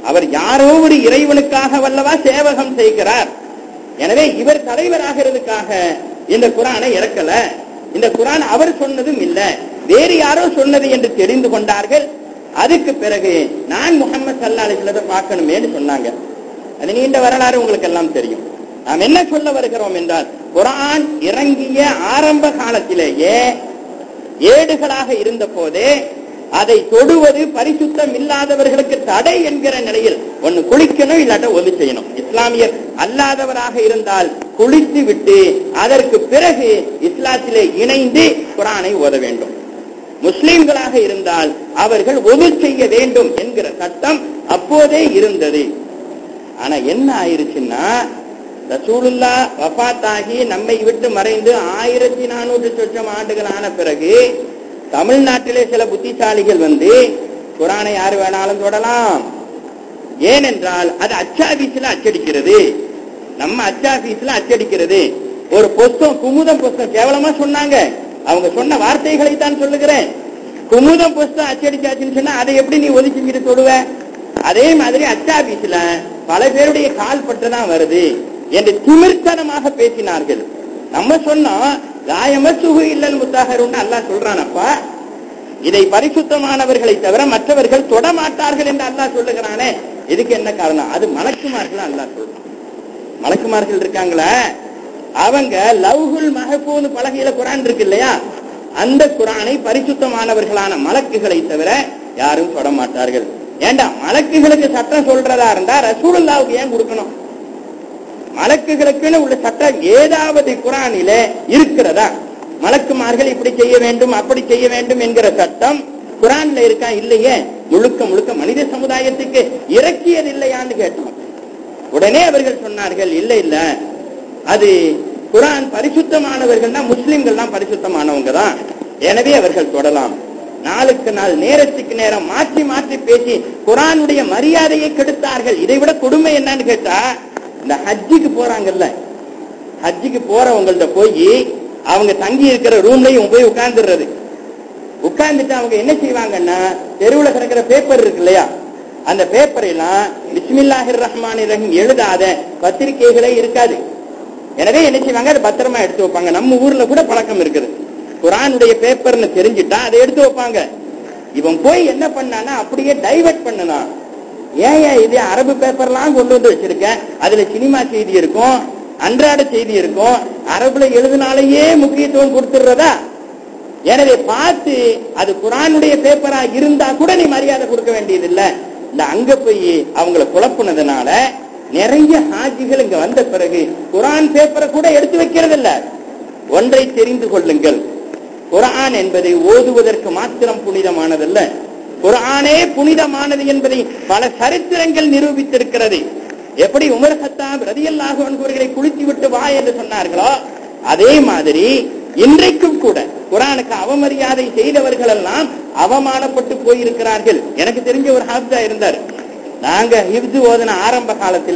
அவர் யாரோ ஒரு இறைவனுக்காக வல்லவா சேவகம் செய்கிறார். எனவே இவர் தலைவராகிறதுக்காக இந்த குர்ஆனை இறக்கல. இந்த குர்ஆன் அவர் சொன்னதும் இல்ல, வேறு யாரோ சொன்னது என்று தெரிந்து கொண்டார்கள். அதுக்கு பிறகு நான் முஹம்மது ஸல்லல்லாஹு அலைஹி வஸல்லம் பார்க்கணுமேன்னு சொன்னாங்க. அது நீண்ட வரலாறு உங்களுக்கு எல்லாம் தெரியும். நாம் என்ன சொல்ல வருகிறோம் என்றால், குர்ஆன் இறங்கிய ஆரம்ப காலத்திலேயே ஏடுகளாக இருந்த போதே அதை தொடுவது பரிசுத்தம் இல்லாதவர்களுக்கு தடை என்கிற நிலையில் ஒன்னு குளிக்கணும், இல்லாட்ட ஒது செய்யணும். இஸ்லாமியர் அல்லாதவராக இருந்தால் குளித்து விட்டு அதற்கு பிறகு இஸ்லாத்திலே இணைந்து குர்ஆனை ஓத வேண்டும். முஸ்லிம்களாக இருந்தால் அவர்கள் ஒது செய்ய வேண்டும் என்கிற சட்டம் அப்போதே இருந்தது. ஆனா என்ன ஆயிருச்சுன்னா, ரசூலுல்லாஹ் வஃபாத்தாகி நம்மை விட்டு மறைந்து 1400 சொச்சம் ஆண்டுகள் ஆன பிறகு தமிழ்நாட்டிலே சில புத்திசாலிகள் வந்து குர்ஆனை யாரு வேணாலும் தொடலாம். ஏனென்றால் அது அச்சாபீஸ்ல அச்சடிக்கிறது, நம்ம அச்சாபீஸ்ல அச்சடிக்கிறது. ஒரு புஸ்தகம் குமுதம் புஸ்தகம் கேவலமா சொன்னாங்க, அவங்க சொன்ன வார்த்தைகளை தான் சொல்லுகிறேன். குமுதம் புஸ்தகம் அச்சடிச்சாச்சுன்னு சொன்னா அதை எப்படி நீ ஒதுக்கிட்டு தொடுவ? அதே மாதிரி அச்சாபீஸ்ல பல பேருடைய கால் பட்டுதான் வருது என்று திமிர்த்தனமாக பேசினார்கள். நம்ம சொன்னோம் காயமசுகு இல்லல் முத்தஹருன்னு அல்லாஹ் சொல்றானப்பா, இதை பரிசுத்தமானவர்களை தவிர மற்றவர்கள் தொடமாட்டார்கள் என்று அல்லாஹ் சொல்லுகிறானே, இதுக்கு என்ன காரணம்? அது மலக்குமார்கள் அல்லாஹ் சொல்றான். மலக்குமார்கள் இருக்காங்களா, அவங்க லவ்ஹுல் மஹ்பூஸ் பலகையில குர்ஆன் இருக்கு இல்லையா, அந்த குர்ஆனை பரிசுத்தமானவர்களான மலக்குகளை தவிர யாரும் தொடமாட்டார்கள். ஏண்டா மலக்குகளுக்கு சட்டம் சொல்றதா இருந்தா ரசூலுல்லாஹ்வுக்கு ஏன் கொடுக்கணும்? மலக்குகளுக்குன்னு உள்ள சட்டம் ஏதாவது குர்ஆனிலே இருக்கிறதா? மலக்குமார்கள் இப்படி செய்ய வேண்டும் அப்படி செய்ய வேண்டும் என்கிற சட்டம் குர்ஆன்ல இருக்கா? இல்லையே. முழுக்க முழுக்க மனித சமுதாயத்துக்கு இறக்கியது இல்லையான்னு கேட்டோம். உடனே அவர்கள் சொன்னார்கள், இல்ல இல்ல, அது குர்ஆன் பரிசுத்தமானவர்கள்னா முஸ்லிம்கள் தான் பரிசுத்தமானவங்க தான், எனவே அவர்கள் தொடலாம். நாளுக்கு நாள் நேரத்துக்கு நேரம் மாற்றி மாற்றி பேசி குர்ஆனுடைய மரியாதையை கெடுத்தார்கள். இதை விட கொடுமை என்னன்னு கேட்டா, இந்த ஹஜ்ஜுக்கு போறாங்கல்ல, ஹஜ்ஜுக்கு போறவங்கள்ட்ட போய் அவங்க தங்கி இருக்கிற ரூம்லயும் போய் உட்கார்ந்துடுறது. உட்கார்ந்துட்டு அவங்க என்ன செய்வாங்கன்னா, தெருவில் கிடக்கிற பேப்பர் இருக்கு இல்லையா, அந்த பேப்பர் எல்லாம் பிஸ்மில்லாஹிர் ரஹ்மானிர் ரஹீம் எழுதாத பத்திரிகைகளே இருக்காது. எனவே என்ன செய்வாங்க, அதை பத்திரமா எடுத்து வைப்பாங்க. நம்ம ஊர்ல கூட பழக்கம் இருக்குது, குர்ஆனுடைய பேப்பர்னு தெரிஞ்சுட்டா அதை எடுத்து வைப்பாங்க. இவன் போய் என்ன பண்ணானா அப்படியே டைவர்ட் பண்ணனா, ஏன் இது அரபு பேப்பர்லாம் கொண்டு வந்து வச்சிருக்க, அதுல சினிமா செய்தி இருக்கும், அன்றாட செய்தி இருக்கும், அரபுல எழுதினாலேயே முக்கியத்துவம் கொடுத்துடுறதா? எனவே பார்த்து அது குர்ஆனுடைய பேப்பரா இருந்தா கூட நீ மரியாதை கொடுக்க வேண்டியது இல்ல. இந்த அங்க போய் அவங்களை குழப்பினதுனால நிறைய ஹாஜிகள் இங்க வந்த பிறகு குர்ஆன் பேப்பரை கூட எடுத்து வைக்கிறது இல்ல. ஒன்றை தெரிந்து கொள்ளுங்கள், குர்ஆன் என்பதை ஓதுவதற்கு மாத்திரம் புனிதமானதல்ல, குர்ஆனே புனிதமானது என்பதை பல சரித்திரங்கள் நிரூபித்திருக்கிறது. எப்படி உமர் கத்தாப் ரலியல்லாஹு அன்ஹு அவர்களை குளித்து விட்டு வா என்று சொன்னார்களோ, அதே மாதிரி இன்றைக்கும் கூட குர்ஆனுக்கு அவமரியாதை செய்தவர்கள் எல்லாம் அவமானப்பட்டு போயிருக்கிறார்கள். எனக்கு தெரிஞ்ச ஒரு ஹாஃபிஸா இருந்தார். நாங்க ஹிஃப்து ஓதுன ஆரம்ப காலத்துல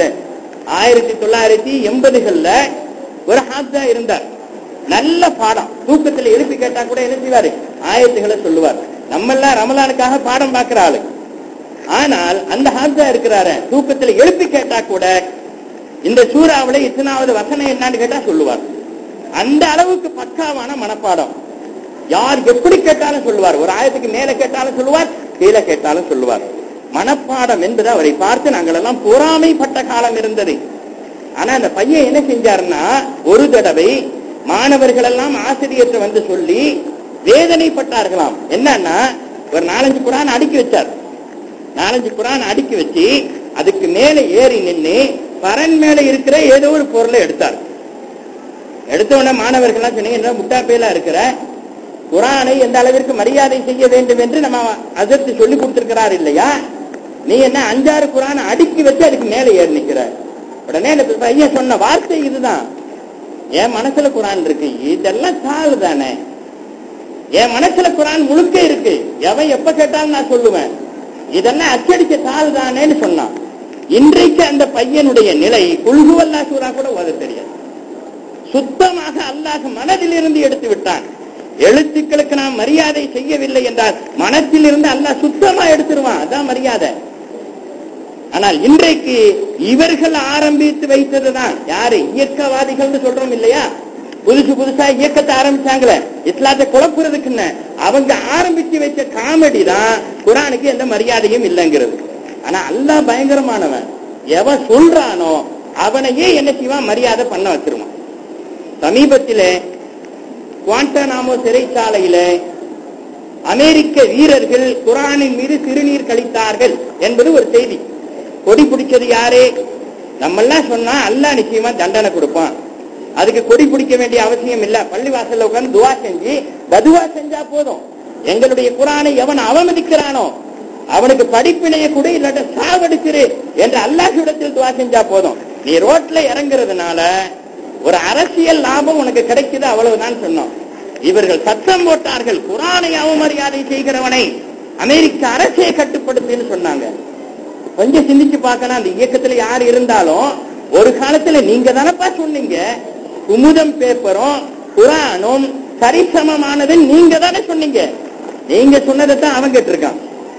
1980கள்ல ஒரு ஹாஃபிஸா இருந்தார். நல்ல பாடம், தூக்கத்துல எழுப்பி கேட்டா கூட என்ன செய்வாரு, ஆயத்துகளை சொல்லுவார். நம்ம எல்லாம் ரமலானுக்காக பாடம் பார்க்கிற ஆளு, ஆனால் அந்த ஹாஃபிஸா இருக்கிறாரு, தூக்கத்துல எழுப்பி கேட்டா கூட இந்த சூறாவுல இத்தனாவது வசனம் என்னன்னு கேட்டா சொல்லுவார். அந்த அளவுக்கு பக்காவான மனப்பாடம். யார் எப்படி கேட்டாலும் சொல்லுவார், ஒரு ஆயத்துக்கு மேல கேட்டாலும் சொல்லுவார், கீழே கேட்டாலும் சொல்லுவார். மனப்பாடம் என்பது அவரை பார்த்து நாங்கள் எல்லாம் பொறாமைப்பட்ட காலம் இருந்தது. ஆனா அந்த பையன் என்ன செஞ்சாருன்னா, ஒரு தடவை மாணவர்கள் எல்லாம் ஆசிரியர்கிட்ட வந்து சொல்லி வேதனைப்பட்டார்களாம். என்னன்னா, ஒரு 4-5 குர்ஆன் அடுக்கி வச்சார். 4-5 குர்ஆன் அடுக்கி வச்சு அதுக்கு மேல ஏறி நின்று பரன் மேல இருக்கிற ஏதோ ஒரு பொருளை எடுத்தார். எடுத்த உடனே மாணவர்கள் சொன்னீங்க, முட்டாப்பையில இருக்கிற குர்ஆனை எந்த அளவிற்கு மரியாதை செய்ய வேண்டும் என்று நம்ம அதற்கு சொல்லி கொடுத்திருக்கிறார் இல்லையா, நீ என்ன 5-6 குர்ஆனை அடுக்கி வச்சு அதுக்கு மேல ஏறி நிக்கிற. உடனே பையன் சொன்ன வார்த்தை இதுதான், என் மனசுல குர்ஆன் இருக்கு, இதெல்லாம் தாள் தானே, என் மனசுல குர்ஆன் முழுக்க இருக்கு, எவன் எப்ப கேட்டாலும் நான் சொல்லுவேன், இதெல்லாம் அச்சடிச்ச தாள் தானேன்னு சொன்னான். இன்றைக்கு அந்த பையனுடைய நிலை குல் ஹுவல்லாஹ் சூரா கூட ஓத தெரியாது. சுத்தமாக அல்லாஹ் மனதில் இருந்து எடுத்து விட்டான். எழுத்துக்களுக்கு நாம் மரியாதை செய்யவில்லை என்றால் மனத்தில் இருந்து அல்லாஹ் சுத்தமா எடுத்துருவான். அதான் மரியாதை. ஆனால் இன்றைக்கு இவர்கள் ஆரம்பித்து வைத்ததுதான். யாரு? இயக்கவாதிகள் சொல்றோம் இல்லையா? புதுசா இயக்கத்தை ஆரம்பிச்சாங்களே இஸ்லாத்தை குழப்புறதுக்குன்னு, அவங்க ஆரம்பிச்சு வச்ச காமெடி தான் குர்ஆனுக்கு எந்த மரியாதையும் இல்லைங்கிறது. ஆனா அல்லாஹ் பயங்கரமானவன். எவன் சொல்றானோ அவனையே என்ன செய்வான்? மரியாதை பண்ண வச்சிருவான். சமீபத்திலே குவாண்டனாமோ சிறைச்சாலையில அமெரிக்க வீரர்கள் குர்ஆனின் மீது சிறுநீர் கழித்தார்கள் என்பது ஒரு செய்தி. கொடி பிடிச்சது யாரு? நம்மெல்லாம் சொன்னா அல்லாஹ் நிச்சயமா தண்டனை கொடுப்பான். அதுக்கு கொடி பிடிக்க வேண்டிய அவசியம் இல்ல. பள்ளிவாசல்ல உட்கார்ந்து துவா செஞ்சு பதுவா செஞ்சா போதும். எங்களுடைய குர்ஆனை எவன் அவமதிக்கிறானோ அவனுக்கு படிப்பினைய கூட இல்லாட்ட சாவடிச்சிரு என்று அல்லாஹ்விடத்தில் துவா செஞ்சா போதும். நீ ரோட்ல இறங்குறதுனால ஒரு அரசியல் லாபம் உனக்கு கிடைக்குது, அவ்வளவுதான் சொன்னோம். இவர்கள் சத்தம் போட்டார்கள், குர்ஆனை அவமரியாதை செய்கிறவனை அமெரிக்க அரசே கட்டுப்படுத்துன்னு சொன்னாங்க. கொஞ்சம் சிந்திச்சு பார்க்கணும். அந்த இயக்கத்துல யார் இருந்தாலும் ஒரு காலத்துல நீங்க தானப்பா சொன்னீங்க குமுதம் பேப்பரும் குர்ஆனும் சரிசமமானது, நீங்க தானே சொன்னீங்க. நீங்க சொன்னதைத்தான் அவன் கேட்டிருக்கான்.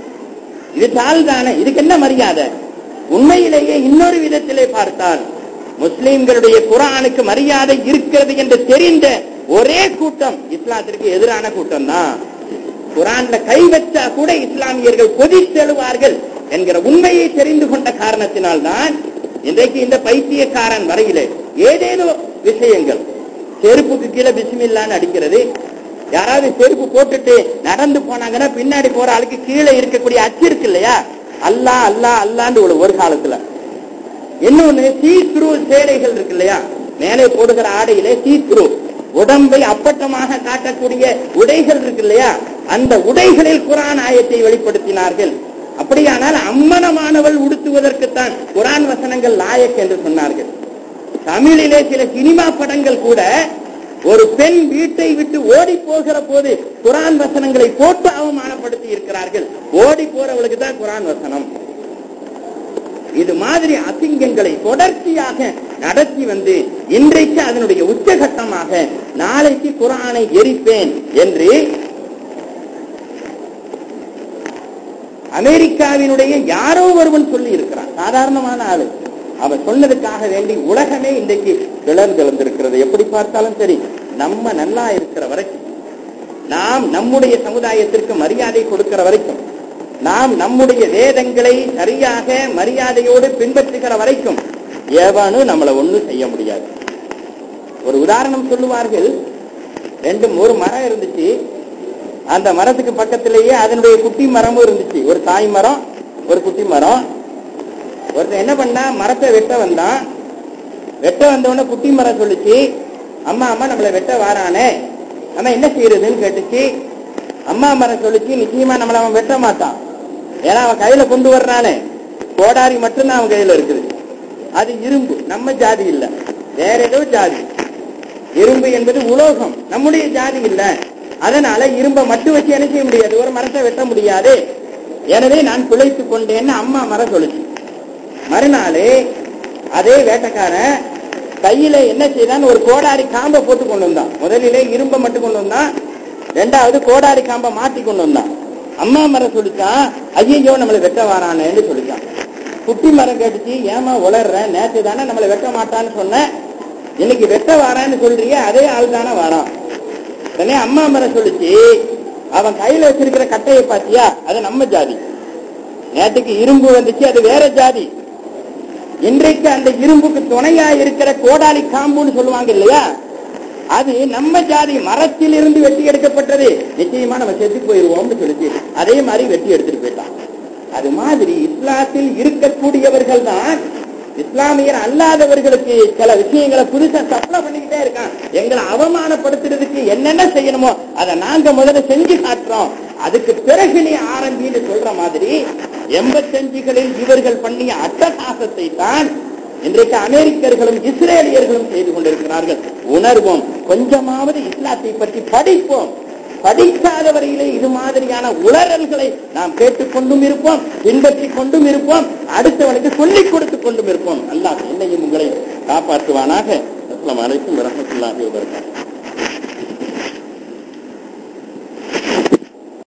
இது தாள் தானே, இதுக்கு என்ன மரியாதை? உண்மையிலேயே இன்னொரு விதத்திலே பார்த்தால் முஸ்லிம்களுடைய குர்ஆனுக்கு மரியாதை இருக்கிறது என்று தெரிந்த ஒரே கூட்டம் இஸ்லாத்திற்கு எதிரான கூட்டம் தான். குர்ஆன்ல கை வச்சா கூட இஸ்லாமியர்கள் கொதித்தெழுவார்கள் என்கிற உண்மையை தெரிந்து கொண்ட காரணத்தினால்தான் இன்றைக்கு இந்த பைத்தியக்காரன் வரையிலே ஏதேதோ விஷயங்கள், செருப்புக்கு கீழே பிஸ்மில்லான்னு அடிக்கிறது, யாராவது செருப்பு போட்டுட்டு நடந்து போனாங்கன்னா பின்னாடி போற ஆளுக்கு கீழே இருக்கக்கூடிய அச்சு இருக்கு இல்லையா, அல்லாஹ் அல்லாஹ் அல்லான்னு ஒரு காலத்துல. இன்னொன்னு சீத்ரூ சேலைகள் இருக்கு இல்லையா, மேலே போடுகிற ஆடையிலே சீத்ரூ உடம்பை அப்பட்டமாக காட்டக்கூடிய உடைகள் இருக்கு இல்லையா, அந்த உடைகளில் குர்ஆன் ஆயத்தை வெளிப்படுத்தினார்கள். அப்படியானால் அம்மனமானவள் உடுத்துவதற்குத்தான் குர்ஆன் வசனங்கள் லாயக் என்று சொன்னார்கள். தமிழிலே சில சினிமா படங்கள் கூட ஒரு பெண் வீட்டை விட்டு ஓடி போகிற போது குர்ஆன் வசனங்களை போட்டு அவமானப்படுத்தி இருக்கிறார்கள். ஓடி போறவளுக்கு தான் குர்ஆன் வசனம். இது மாதிரி அசிங்கங்களை தொடர்ச்சியாக நடத்தி வந்து இன்றைக்கு அதனுடைய உச்சகட்டமாக நாளைக்கு குர்ஆனை எரிப்பேன் என்று அமெரிக்காவினுடைய யாரோ ஒருவன் சொல்லி இருக்கிறான். சாதாரணமான ஆளு. அவன் சொன்னதுக்காக வேண்டி உலகமே இன்றைக்கு கிளர்ந்திருக்கிறது. எப்படி பார்த்தாலும் சரி, நம்ம நல்லா இருக்கிற வரைக்கும், நாம் நம்முடைய சமுதாயத்திற்கு மரியாதை கொடுக்கிற வரைக்கும், நாம் நம்முடைய வேதங்களை சரியாக மரியாதையோடு பின்பற்றுகிற வரைக்கும் எவனும் நம்மளை ஒண்ணும் செய்ய முடியாது. ஒரு உதாரணம் சொல்லுவார்கள். ஒரு மரம் இருந்துச்சு. அந்த மரத்துக்கு பக்கத்திலேயே அதனுடைய குட்டி மரமும் இருந்துச்சு. ஒரு தாய் மரம், ஒரு குட்டி மரம். ஒருத்தன் என்ன பண்ணா, மரத்தை வெட்ட வந்தான். வெட்ட வந்தவொடனே குட்டி மரம் சொல்லிச்சு, அம்மா அம்மா நம்மளை வெட்ட வாரானே, நம்ம என்ன செய்யறதுன்னு கேட்டுச்சு. அம்மா மரம் சொல்லிச்சு, நிச்சயமா நம்மளை அவன் வெட்ட மாட்டான். ஏன்னா அவன் கையில கொண்டு வர்றானே, கோடாரி மட்டும்தான் அவன் கையில இருக்குது. அது இரும்பு, நம்ம ஜாதி இல்ல, வேற ஏதோ ஜாதி. இரும்பு என்பது உலோகம், நம்முடைய ஜாதி இல்ல. அதனால இரும்பை மட்டும் வச்சு என்ன செய்ய முடியாது, ஒரு மரத்தை வெட்ட முடியாது. எனவே நான் பிழைத்துக் கொண்டேன்னு அம்மா மரம் சொல்லுச்சு. மறுநாளே அதே வேட்டைக்காரன் கையில என்ன செய்தான், ஒரு கோடாரி காம்பை போட்டு கொண்டு வந்தான். முதலிலே இரும்பை மட்டும் கொண்டு வந்தான், ரெண்டாவது கோடாரி காம்பை மாட்டி கொண்டு வந்தான். அம்மா மரம் சொல்லிச்சான், ஐயோ நம்மளை வெட்ட வாரானேன்னு சொல்லிச்சான். குட்டி மரம் கேட்டுச்சு, ஏமா உளர்ற, நேற்று தானே நம்மளை வெட்ட மாட்டான்னு சொன்ன, இன்னைக்கு வெட்ட வாரான்னு சொல்றிய, அதே ஆள் தானே வாரான். உடனே அம்மா மரம் சொல்லிச்சு, அவன் கையில வச்சிருக்கிற கட்டையை பாத்தியா, அது நம்ம ஜாதி. நேற்றுக்கு இரும்பு வந்துச்சு, அது வேற ஜாதி. இன்றைக்கு அந்த இரும்புக்கு துணையா இருக்கிற கோடாலி காம்புன்னு சொல்லுவாங்க இல்லையா, அது நம்ம ஜாதி. மரத்தில் இருந்து வெட்டி எடுக்கப்பட்டது. நிச்சயமா நம்ம செத்து போயிருவோம்னு சொல்லிச்சு. அதே மாதிரி வெட்டி எடுத்துட்டு போயிட்டான். அது மாதிரி இஸ்லாத்தில் இருக்கக்கூடியவர்கள் தான் இஸ்லாமியர் அல்லாதவர்களுக்கு சில விஷயங்களை புதுசா சப்ளை பண்ணிக்கிட்டே இருக்கான். எங்களை அவமானப்படுத்துறதுக்கு என்னென்ன செய்யணுமோ அதை நாங்க முதல்ல செஞ்சு காட்டுறோம், அதுக்கு பிறகு நீ ஆரம்பின்னு சொல்ற மாதிரி 85களில் இவர்கள் பண்ணிய அட்டகாசத்தை தான் இன்றைக்கு அமெரிக்கர்களும் இஸ்ரேலியர்களும் செய்து கொண்டிருக்கிறார்கள். உணர்வோம், கொஞ்சமாவது இஸ்லாத்தை பற்றி படிப்போம். படிக்காத வரையிலே இது மாதிரியான உளறல்களை நாம் கேட்டுக்கொண்டும் இருப்போம், பின்பற்றி கொண்டும் இருப்போம், அடுத்தவனுக்கு சொல்லிக் கொடுத்துக் கொண்டும் இருப்போம். அல்லாஹ் என்னையும் உங்களை காப்பாற்றுவானாக. அஸ்ஸலாமு அலைக்கும் வரஹ்மத்துல்லாஹி வபரகாத்துஹு.